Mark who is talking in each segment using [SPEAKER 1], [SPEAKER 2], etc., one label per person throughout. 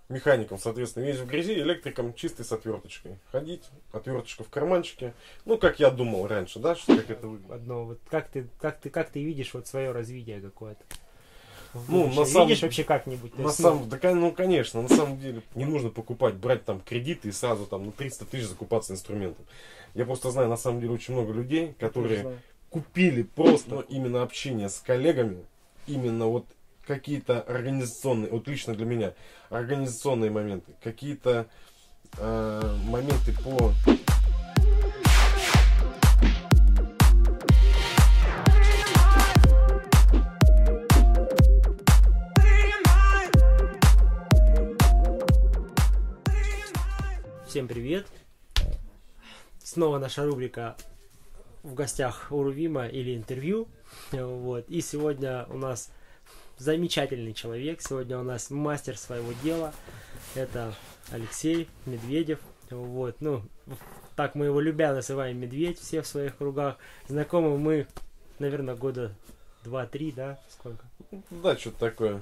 [SPEAKER 1] Механиком, соответственно, весь в грязи, электриком чистый с отверточкой. Ходить, отверточка в карманчике. Ну, как я думал раньше, да, что как это выглядит.
[SPEAKER 2] Одно, вот как ты видишь вот свое развитие какое-то?
[SPEAKER 1] Ну, на самом...
[SPEAKER 2] Видишь вообще как-нибудь?
[SPEAKER 1] Ну, конечно, на самом деле не нужно покупать, брать там кредиты и сразу там на 300 тысяч закупаться инструментом. Я просто знаю, на самом деле, очень много людей, которые купили просто именно общение с коллегами, именно вот какие-то организационные, вот лично для меня, организационные моменты, какие-то моменты по...
[SPEAKER 2] Всем привет! Снова наша рубрика «В гостях у Рувима» или «Интервью». Вот. И сегодня у нас замечательный человек. Сегодня у нас мастер своего дела. Это Алексей Медведев. Вот. Ну, так мы его любя называем Медведь, все в своих кругах. Знакомы мы, наверное, года 2-3, да? Сколько?
[SPEAKER 1] Да, что-то такое.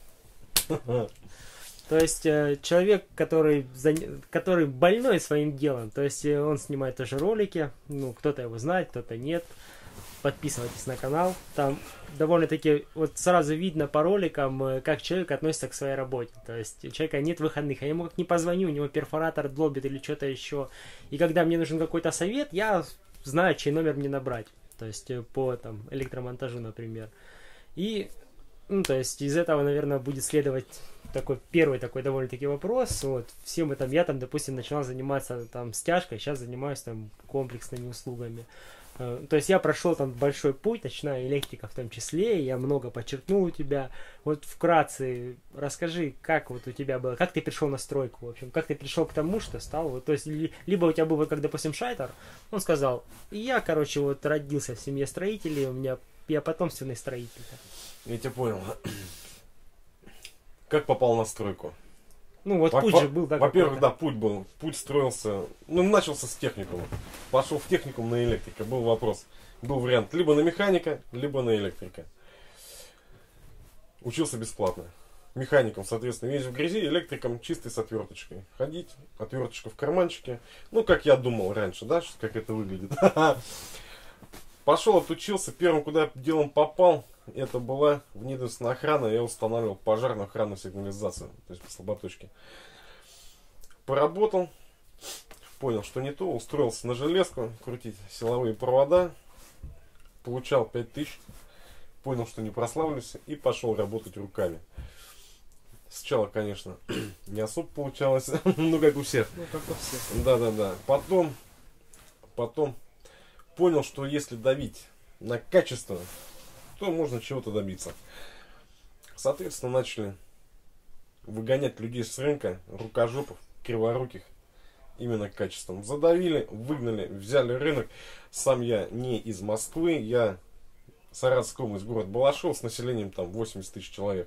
[SPEAKER 2] То есть человек, который больной своим делом. То есть он снимает тоже ролики. Ну, кто-то его знает, кто-то нет. Подписывайтесь на канал. Там довольно-таки вот сразу видно по роликам, как человек относится к своей работе. То есть у человека нет выходных. Я ему как не позвоню, у него перфоратор долбит или что-то еще. И когда мне нужен какой-то совет, я знаю, чей номер мне набрать. То есть по там электромонтажу, например. И ну, то есть из этого, наверное, будет следовать первый такой довольно-таки вопрос. Вот, все мы там, я там, допустим, начинал заниматься там стяжкой, сейчас занимаюсь там комплексными услугами. То есть я прошел там большой путь, начиная электрика в том числе, и я много подчеркнул у тебя. Вот вкратце расскажи, как вот у тебя было, как ты пришел на стройку, в общем, как ты пришел к тому, что стал, вот, то есть, либо у тебя был, вот, как, допустим, Шайтер, он сказал, я, короче, вот родился в семье строителей, я потомственный строитель.
[SPEAKER 1] Я тебя понял. Как попал на стройку?
[SPEAKER 2] Ну вот путь же был, да?
[SPEAKER 1] Во-первых, да, путь был. Путь строился. Ну, начался с техникума. Пошел в техникум на электрика. Был вопрос. Был вариант либо на механика, либо на электрика. Учился бесплатно. Механиком, соответственно, весь в грязи, электриком чистый с отверточкой. Ходить, отверточка в карманчике. Ну, как я думал раньше, да, как это выглядит. Пошел, отучился. Первым, куда я делом попал, это была внедомственная охрана. Я устанавливал пожарную охранную сигнализацию. То есть по слаботочке. Поработал. Понял, что не то. Устроился на железку. Крутить силовые провода. Получал 5000. Понял, что не прославлюсь. И пошел работать руками. Сначала, конечно, не особо получалось. Ну, как у всех.
[SPEAKER 2] Ну, как у всех.
[SPEAKER 1] Да. Потом понял, что если давить на качество, то можно чего-то добиться. Соответственно, начали выгонять людей с рынка, рукожопов, криворуких, именно качеством. Задавили, выгнали, взяли рынок. Сам я не из Москвы, я Саратовская область, город Балашов, с населением там 80 тысяч человек.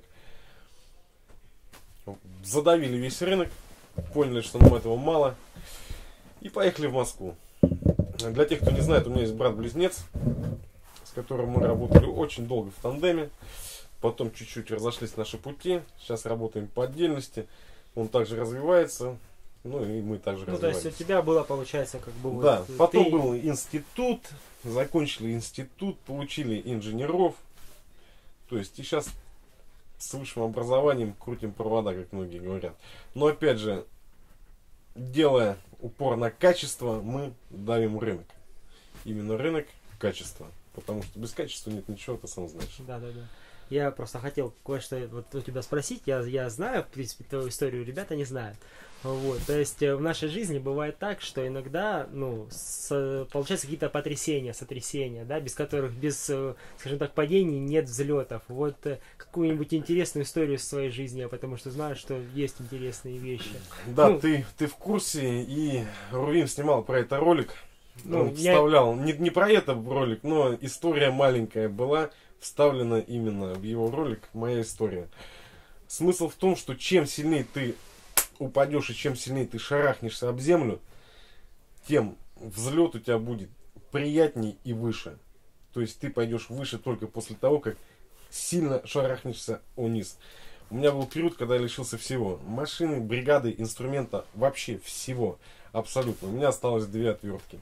[SPEAKER 1] Задавили весь рынок, поняли, что нам этого мало, и поехали в Москву. Для тех, кто не знает, у меня есть брат-близнец, с которым мы работали очень долго в тандеме. Потом чуть-чуть разошлись наши пути. Сейчас работаем по отдельности. Он также развивается. Ну и мы также развиваемся.
[SPEAKER 2] То есть у тебя было, получается, как бы...
[SPEAKER 1] Да,
[SPEAKER 2] вот,
[SPEAKER 1] потом был институт. Закончили институт, получили инженеров. То есть и сейчас с высшим образованием крутим провода, как многие говорят. Но опять же, делая упор на качество, мы давим рынок. Именно рынок, качество. Потому что без качества нет ничего, ты сам знаешь.
[SPEAKER 2] Да. Я просто хотел кое-что вот у тебя спросить. Я знаю, в принципе, твою историю ребята не знают. Вот. То есть в нашей жизни бывает так, что иногда, получаются какие-то потрясения, сотрясения, да, без которых, скажем так, падений нет взлетов. Вот какую-нибудь интересную историю из своей жизни, я потому что знаю, что есть интересные вещи.
[SPEAKER 1] Да, ты в курсе, и Рувим снимал про это ролик. Он вставлял, не про это ролик, но история маленькая была вставлена именно в его ролик, моя история. Смысл в том, что чем сильнее ты упадешь и чем сильнее ты шарахнешься об землю, тем взлет у тебя будет приятней и выше. То есть ты пойдешь выше только после того, как сильно шарахнешься вниз. У меня был период, когда я лишился всего. Машины, бригады, инструмента, вообще всего. Абсолютно. У меня осталось 2 отвертки.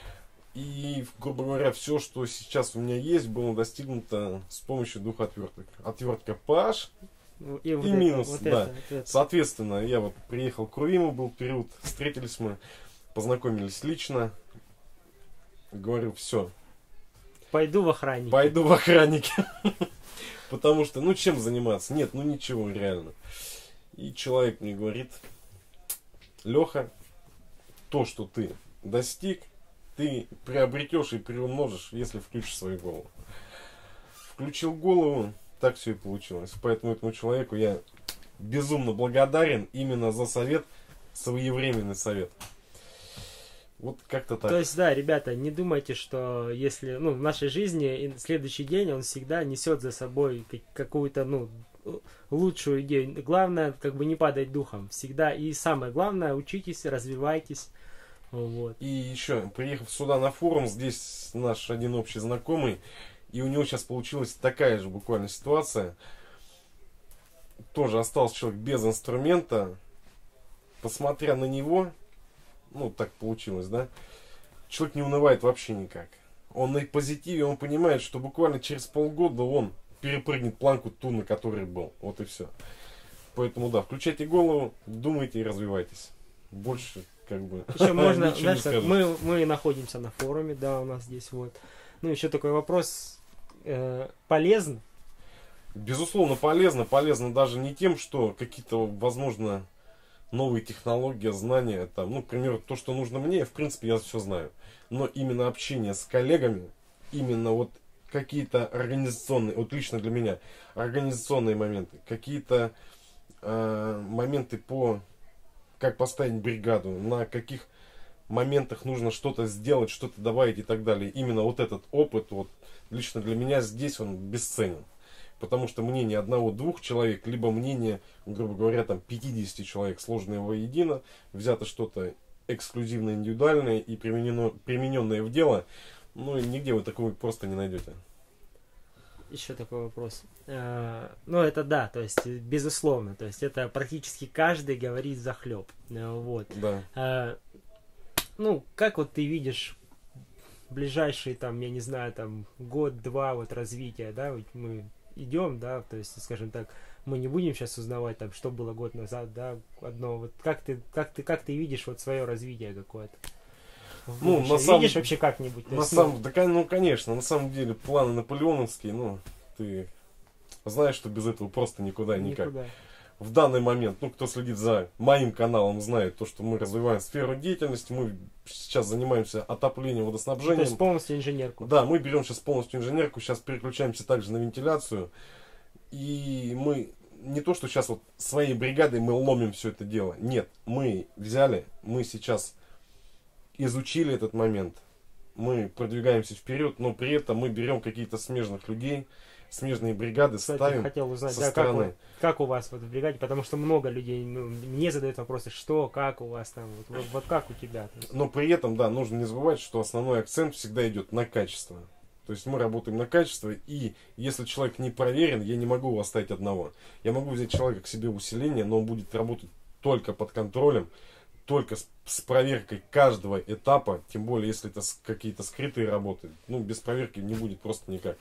[SPEAKER 1] И, грубо говоря, все, что сейчас у меня есть, было достигнуто с помощью 2 отверток. Отвертка PH и
[SPEAKER 2] вот
[SPEAKER 1] минус,
[SPEAKER 2] вот
[SPEAKER 1] да.
[SPEAKER 2] это.
[SPEAKER 1] Соответственно, я вот приехал к Рувиму, был период, встретились мы, познакомились лично. Говорю, все.
[SPEAKER 2] Пойду в охранники.
[SPEAKER 1] Пойду в охранники. Потому что, ну, чем заниматься? Нет, ну, ничего, реально. И человек мне говорит, Леха, то, что ты достиг, ты приобретешь и приумножишь, если включишь свою голову. Включил голову, так все и получилось. Поэтому этому человеку я безумно благодарен именно за совет, своевременный совет. Вот как-то так.
[SPEAKER 2] То есть, да, ребята, не думайте, что если, ну, в нашей жизни следующий день, он всегда несет за собой какую-то, ну, лучшую идею. Главное, как бы не падать духом. Всегда. И самое главное, учитесь, развивайтесь. Вот.
[SPEAKER 1] И еще, приехав сюда на форум, здесь наш один общий знакомый, и у него сейчас получилась такая же буквально ситуация. Тоже остался человек без инструмента. Посмотря на него, ну, так получилось, да, человек не унывает вообще никак. Он на позитиве, он понимает, что буквально через полгода он перепрыгнет планку ту, на которой был. Вот и все. Поэтому, да, включайте голову, думайте и развивайтесь. Больше, как бы,
[SPEAKER 2] еще можно,
[SPEAKER 1] ничего не
[SPEAKER 2] знаешь, так,
[SPEAKER 1] скажешь.
[SPEAKER 2] мы находимся на форуме, да, у нас здесь вот. Ну, еще такой вопрос. Полезно?
[SPEAKER 1] Безусловно, полезно. Полезно даже не тем, что какие-то, возможно, новые технологии, знания, там, ну, к примеру, то, что нужно мне, в принципе, я все знаю. Но именно общение с коллегами, именно вот какие-то организационные, вот лично для меня, организационные моменты, какие-то моменты по, как поставить бригаду, на каких моментах нужно что-то сделать, что-то добавить и так далее. Именно вот этот опыт, вот, лично для меня здесь он бесценен. Потому что мнение одного-двух человек, либо мнение, грубо говоря, там 50 человек, сложенное воедино, взято что-то эксклюзивное, индивидуальное и примененное в дело, ну и нигде вы такого просто не найдете.
[SPEAKER 2] Еще такой вопрос. Ну, это да, то есть, безусловно, то есть, это практически каждый говорит захлеб. Вот.
[SPEAKER 1] Да.
[SPEAKER 2] Ну, как вот ты видишь ближайший, там, я не знаю, там, год-два вот развития, да, вот мы идем, да, то есть, скажем так, мы не будем сейчас узнавать, там, что было год назад, да, одно, вот как ты видишь вот свое развитие какое-то?
[SPEAKER 1] Ну,
[SPEAKER 2] на самом... Видишь вообще как-нибудь?
[SPEAKER 1] Ну, конечно, на самом деле планы наполеоновские, ну, ты знаешь, что без этого просто никуда. В данный момент, ну, кто следит за моим каналом, знает то, что мы развиваем сферу деятельности, мы сейчас занимаемся отоплением, водоснабжением.
[SPEAKER 2] То есть полностью инженерку.
[SPEAKER 1] Да, мы берем сейчас полностью инженерку, сейчас переключаемся также на вентиляцию. И мы не то, что сейчас вот своей бригадой мы ломим все это дело. Нет, мы взяли, мы сейчас изучили этот момент, мы продвигаемся вперед, но при этом мы берем какие-то смежных людей, смежные бригады,
[SPEAKER 2] кстати,
[SPEAKER 1] ставим
[SPEAKER 2] хотел узнать,
[SPEAKER 1] со
[SPEAKER 2] да,
[SPEAKER 1] стороны.
[SPEAKER 2] как у вас вот в бригаде, потому что много людей мне задают вопросы, что, как у вас там, вот как у тебя.
[SPEAKER 1] Но при этом, да, нужно не забывать, что основной акцент всегда идет на качество. То есть мы работаем на качество, и если человек не проверен, я не могу его оставить одного. Я могу взять человека к себе в усиление, но он будет работать только под контролем, только с проверкой каждого этапа, тем более, если это какие-то скрытые работы. Ну, без проверки не будет просто никак.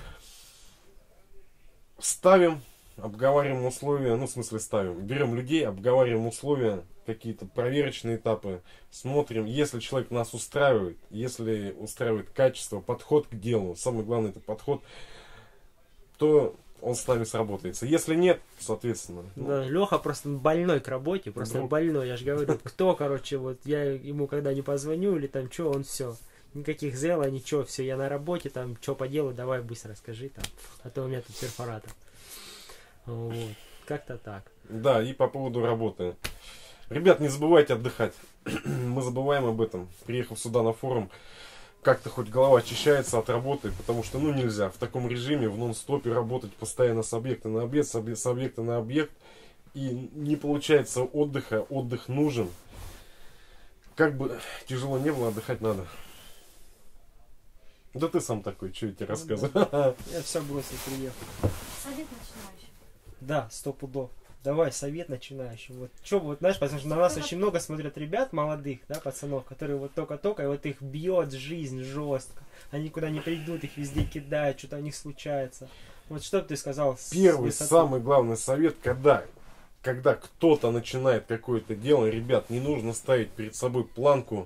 [SPEAKER 1] Ставим, обговариваем условия, ну, в смысле ставим, берем людей, обговариваем условия, какие-то проверочные этапы, смотрим, если человек нас устраивает, если устраивает качество, подход к делу, самое главное это подход, то он с нами сработается. Если нет, соответственно.
[SPEAKER 2] Да, Леха просто больной к работе, просто больной, я же говорю, кто, короче, вот я ему когда не позвоню или там что, он все. Никаких зела, ничего, все, я на работе, там, что по делу, давай быстро скажи, там, а то у меня тут перфоратор. Вот, как-то так.
[SPEAKER 1] Да, и по поводу работы. Ребят, не забывайте отдыхать. Мы забываем об этом. Приехав сюда на форум, как-то хоть голова очищается от работы, потому что, ну, нельзя в таком режиме, в нон-стопе работать постоянно с объекта на объект, с объекта на объект, и не получается отдыха, отдых нужен. Как бы тяжело не было, отдыхать надо. Да ты сам такой, что я тебе рассказываю.
[SPEAKER 2] Я все бросил, приехал.
[SPEAKER 3] Совет начинающий.
[SPEAKER 2] Да, 100 пудов. Давай, совет начинающим. Вот, что вот, знаешь, потому что на нас очень много смотрят ребят молодых, да, пацанов, которые вот только-только, и вот их бьет жизнь жестко. Они никуда не придут, их везде кидают, что-то у них случается. Вот что бы ты сказал?
[SPEAKER 1] Первый, самый главный совет, когда кто-то начинает какое-то дело, ребят, не нужно ставить перед собой планку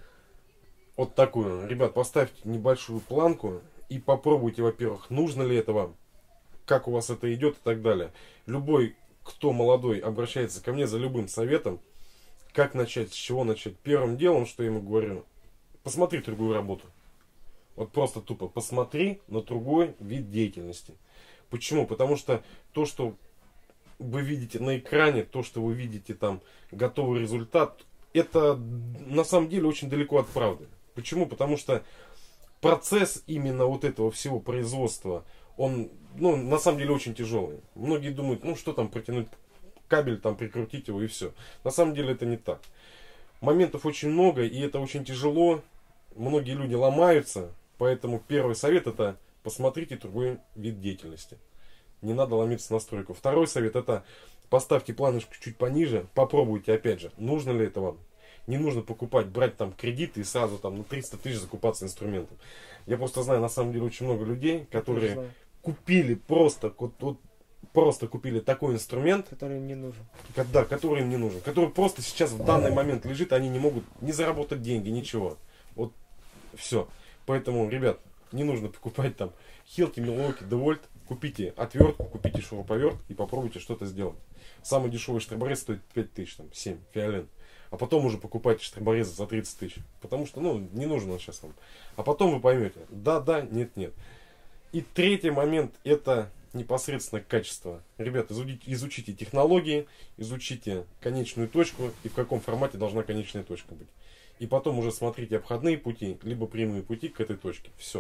[SPEAKER 1] вот такую. Ребят, поставьте небольшую планку и попробуйте, во-первых, нужно ли это вам, как у вас это идет и так далее. Любой, кто молодой, обращается ко мне за любым советом, как начать, с чего начать. Первым делом, что я ему говорю, посмотри другую работу. Вот просто тупо посмотри на другой вид деятельности. Почему? Потому что то, что вы видите на экране, то, что вы видите там, готовый результат, это на самом деле очень далеко от правды. Почему? Потому что процесс именно вот этого всего производства, он, на самом деле очень тяжелый. Многие думают, что там, протянуть кабель, там, прикрутить его и все. На самом деле это не так. Моментов очень много, и это очень тяжело. Многие люди ломаются, поэтому первый совет это посмотрите другой вид деятельности. Не надо ломиться на стройку. Второй совет это поставьте планочку чуть пониже, попробуйте опять же, нужно ли это вам. Не нужно брать там кредиты и сразу там на 300 тысяч закупаться инструментом. Я просто знаю на самом деле очень много людей, которые купили просто купили такой инструмент,
[SPEAKER 2] который им не нужен.
[SPEAKER 1] Да, который им не нужен. Который просто сейчас в данный момент лежит, они не могут не заработать деньги, ничего. Вот все. Поэтому, ребят, не нужно покупать там Хилки, Милуоки, Девольт. Купите отвертку, купите шуруповерт и попробуйте что-то сделать. Самый дешевый штраборез стоит 5000, там, 7, фиолен. А потом уже покупайте штраборезы за 30 тысяч. Потому что, не нужно он сейчас вам. А потом вы поймете, да, нет. И третий момент это непосредственно качество. Ребята, изучите технологии, изучите конечную точку и в каком формате должна конечная точка быть. И потом уже смотрите обходные пути, либо прямые пути к этой точке. Все.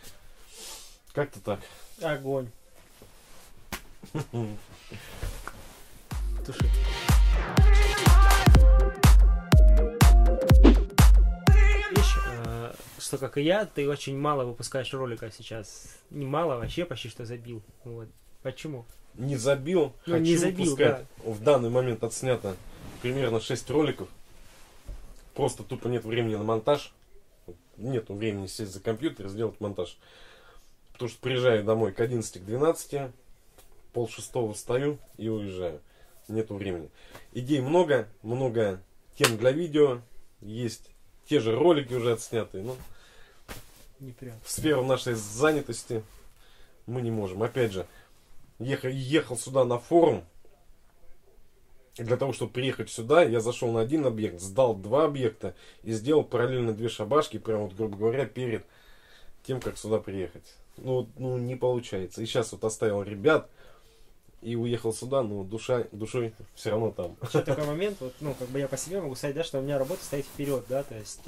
[SPEAKER 1] Как-то так.
[SPEAKER 2] Огонь. Туши. Что, как и я, ты очень мало выпускаешь роликов сейчас. Не мало, вообще почти что забил. Вот. Почему?
[SPEAKER 1] Не забил, хочу
[SPEAKER 2] не забил,
[SPEAKER 1] выпускать. Да. В данный момент отснято примерно 6 роликов. Просто тупо нет времени на монтаж. Нету времени сесть за компьютер и сделать монтаж. Потому что приезжаю домой к 11, к 12, 5:30 встаю и уезжаю. Нету времени. Идей много тем для видео. Есть те же ролики уже отснятые. В сферу нашей занятости мы не можем. Опять же, ехал сюда на форум. Для того, чтобы приехать сюда, я зашел на один объект, сдал 2 объекта и сделал параллельно 2 шабашки, прямо вот, грубо говоря, перед тем, как сюда приехать. Не получается. И сейчас вот оставил ребят и уехал сюда, но душой все равно там.
[SPEAKER 2] Еще такой момент, я по себе могу сказать, да, что у меня работа стоит вперед, да, то есть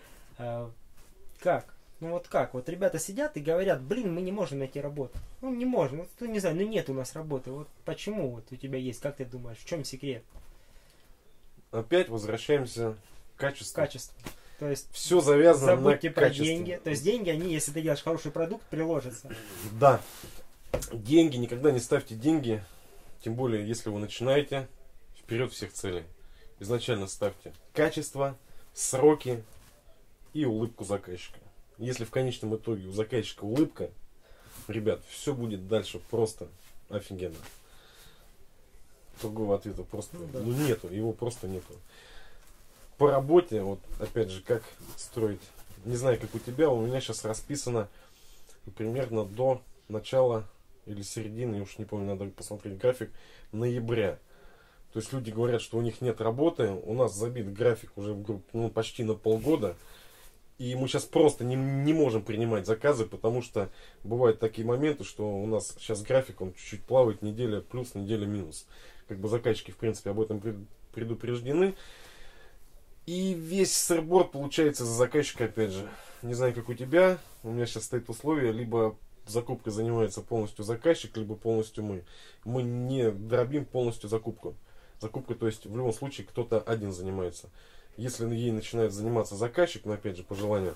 [SPEAKER 2] как? Вот ребята сидят и говорят, мы не можем найти работу. Не можем, не знаю, нет у нас работы. Вот почему вот у тебя есть, как ты думаешь, в чем секрет?
[SPEAKER 1] Опять возвращаемся к качеству.
[SPEAKER 2] Качество. То есть
[SPEAKER 1] все завязано на
[SPEAKER 2] забудьте про
[SPEAKER 1] качестве.
[SPEAKER 2] деньги. То есть деньги, они, если ты делаешь хороший продукт, приложатся.
[SPEAKER 1] Да. Деньги, никогда не ставьте деньги, тем более, если вы начинаете, вперед всех целей. Изначально ставьте качество, сроки и улыбку заказчика. Если в конечном итоге у заказчика улыбка, ребят, все будет дальше просто офигенно. Другого ответа просто нету, его просто нету. По работе, вот опять же, как строить, не знаю, как у тебя, у меня сейчас расписано примерно до начала или середины, я уж не помню, надо посмотреть график, ноября. То есть люди говорят, что у них нет работы, у нас забит график уже почти на полгода. И мы сейчас просто не можем принимать заказы, потому что бывают такие моменты, что у нас сейчас график, он чуть-чуть плавает, неделя плюс, неделя минус. Заказчики, в принципе, об этом предупреждены. И весь сырборд получается за заказчика, опять же. Не знаю, как у тебя, у меня сейчас стоит условие, либо закупкой занимается полностью заказчик, либо полностью мы. Мы не дробим полностью закупку. Закупка, то есть, в любом случае, кто-то один занимается. Если ей начинает заниматься заказчик, но опять же по желанию,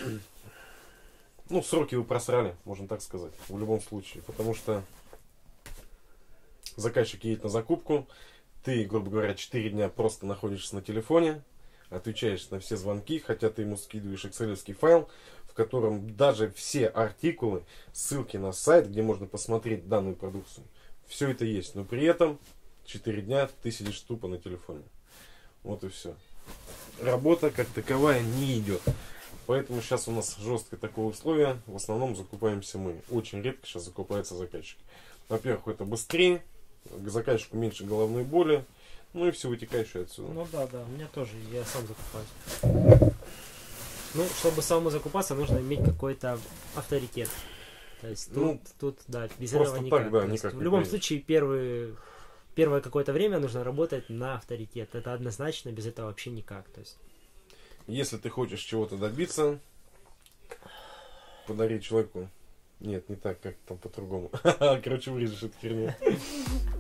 [SPEAKER 1] сроки вы просрали, можно так сказать, в любом случае. Потому что заказчик едет на закупку, ты, грубо говоря, 4 дня просто находишься на телефоне, отвечаешь на все звонки, хотя ты ему скидываешь экселевский файл, в котором даже все артикулы, ссылки на сайт, где можно посмотреть данную продукцию, все это есть. Но при этом 4 дня ты сидишь тупо на телефоне. Вот и все. Работа как таковая не идет. Поэтому сейчас у нас жесткое такое условие. В основном закупаемся мы. Очень редко сейчас закупается заказчик. Во-первых, это быстрее, к заказчику меньше головной боли, ну и все вытекающее отсюда.
[SPEAKER 2] Ну да, у меня тоже, я сам закупаюсь. Ну, чтобы самому закупаться, нужно иметь какой-то авторитет. То есть тут да, без этого никак.
[SPEAKER 1] Так, да,
[SPEAKER 2] никак
[SPEAKER 1] в
[SPEAKER 2] любом случае, первое какое-то время нужно работать на авторитет. Это однозначно, без этого вообще никак. То есть...
[SPEAKER 1] Если ты хочешь чего-то добиться, подари человеку. Нет, не так, как там по-другому. Короче, вырежешь эту херню.